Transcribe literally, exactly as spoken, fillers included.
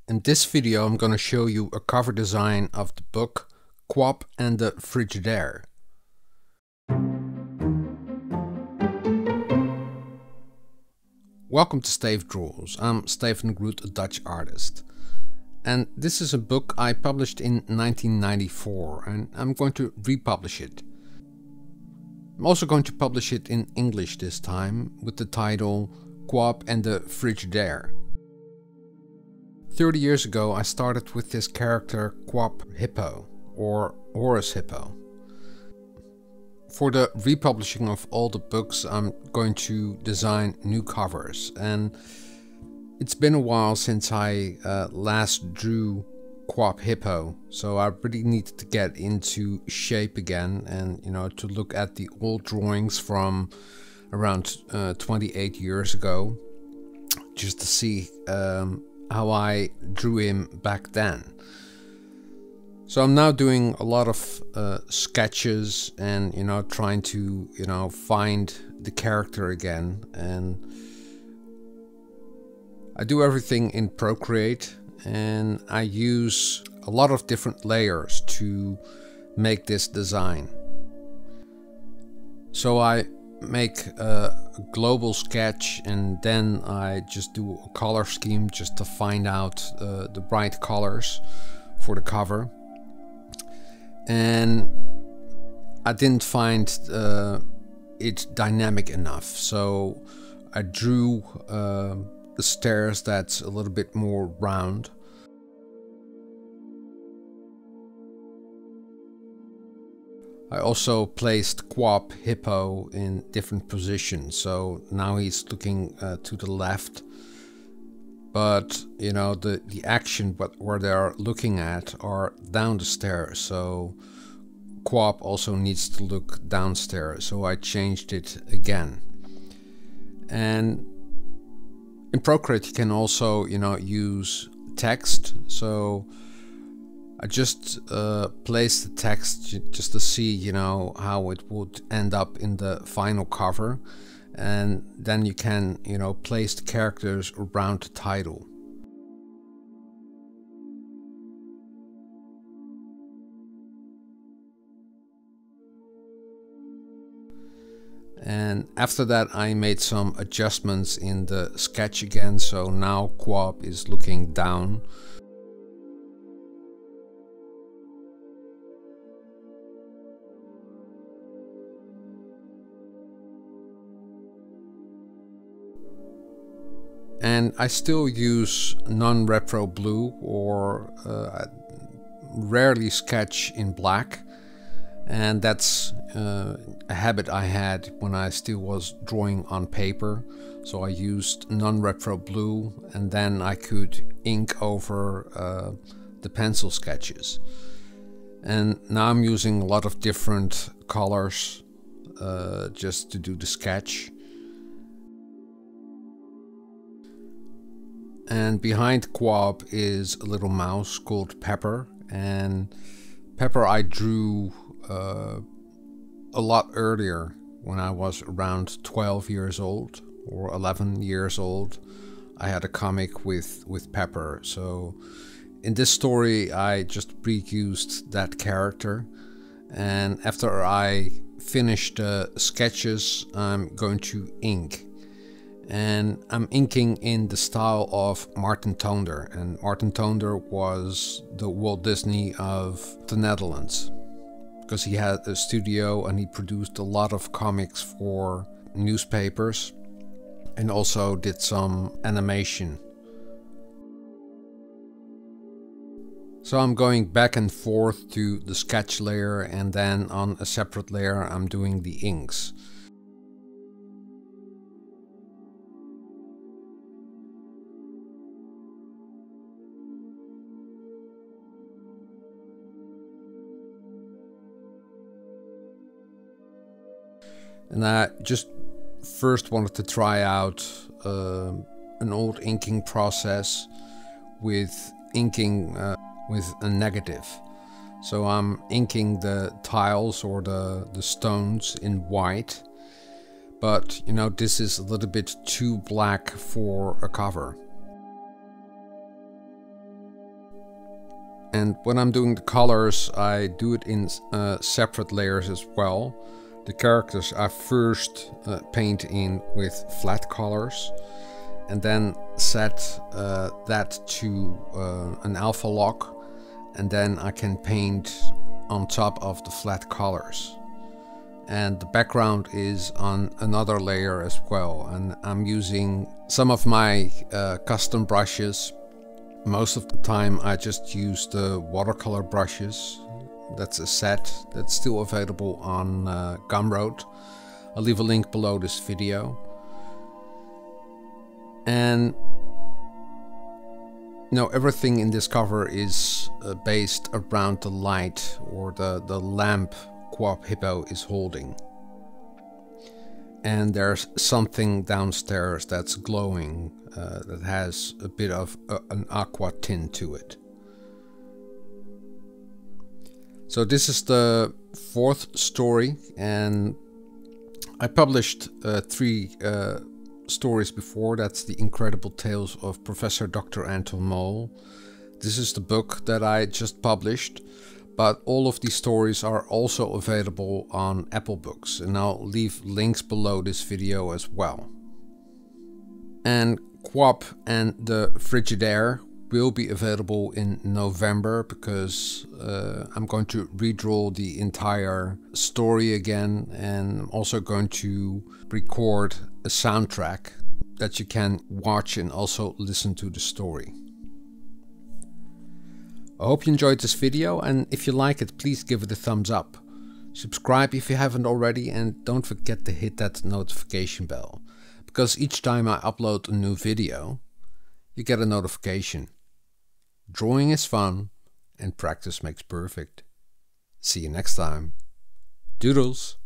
In this video I'm going to show you a cover design of the book Kwab and the Frigidair. Welcome to Stayf Doodles. I'm Stefan Groot, a Dutch artist. And this is a book I published in nineteen ninety-four and I'm going to republish it. I'm also going to publish it in English this time with the title Kwab and the Frigidair. thirty years ago I started with this character Kwab Hippo, or Horus Hippo. For the republishing of all the books I'm going to design new covers, and it's been a while since I uh, last drew Kwab Hippo, so I really need to get into shape again and, you know, to look at the old drawings from around uh, twenty-eight years ago, just to see um, how I drew him back then. So I'm now doing a lot of uh, sketches and, you know, trying to, you know, find the character again. And I do everything in Procreate, and I use a lot of different layers to make this design. So I make a global sketch and then I just do a color scheme just to find out uh, the right colors for the cover. And I didn't find uh, it dynamic enough, so I drew uh, the stairs that's a little bit more round. I also placed Kwab Hippo in different positions, so now he's looking uh, to the left, but you know, the the action what where they're looking at are down the stairs, so Kwab also needs to look downstairs, so I changed it again. And in Procreate you can also, you know, use text, so I just uh, placed the text just to see, you know, how it would end up in the final cover, and then you can, you know, place the characters around the title. And after that I made some adjustments in the sketch again, so now Kwab is looking down. And I still use non-repro blue, or uh, rarely sketch in black. And that's uh, a habit I had when I still was drawing on paper. So I used non-repro blue, and then I could ink over uh, the pencil sketches. And now I'm using a lot of different colors uh, just to do the sketch. And behind Kwab is a little mouse called Pepper, and Pepper I drew uh, a lot earlier, when I was around twelve years old or eleven years old. I had a comic with, with Pepper, so in this story I just reused that character, and after I finish the sketches I'm going to ink. And I'm inking in the style of Martin Toonder, and Martin Toonder was the Walt Disney of the Netherlands, because he had a studio and he produced a lot of comics for newspapers and also did some animation. So I'm going back and forth to the sketch layer, and then on a separate layer I'm doing the inks. And I just first wanted to try out uh, an old inking process with inking uh, with a negative. So I'm inking the tiles or the, the stones in white, but you know, this is a little bit too black for a cover. And when I'm doing the colors, I do it in uh, separate layers as well. The characters I first uh, paint in with flat colors and then set uh, that to uh, an alpha lock, and then I can paint on top of the flat colors. And the background is on another layer as well, and I'm using some of my uh, custom brushes. Most of the time I just use the watercolor brushes. That's a set that's still available on uh, Gumroad. I'll leave a link below this video. And you know, everything in this cover is uh, based around the light or the, the lamp Kwab Hippo is holding. And there's something downstairs that's glowing, uh, that has a bit of uh, an aqua tint to it. So this is the fourth story, and I published uh, three uh, stories before. That's the Incredible Tales of Professor Doctor Anton Mole. This is the book that I just published, but all of these stories are also available on Apple Books, and I'll leave links below this video as well. And Kwab and the Frigidair will be available in November, because uh, I'm going to redraw the entire story again, and I'm also going to record a soundtrack that you can watch and also listen to the story. I hope you enjoyed this video, and if you like it, please give it a thumbs up. Subscribe if you haven't already, and don't forget to hit that notification bell, because each time I upload a new video, you get a notification. Drawing is fun, and practice makes perfect. See you next time. Doodles!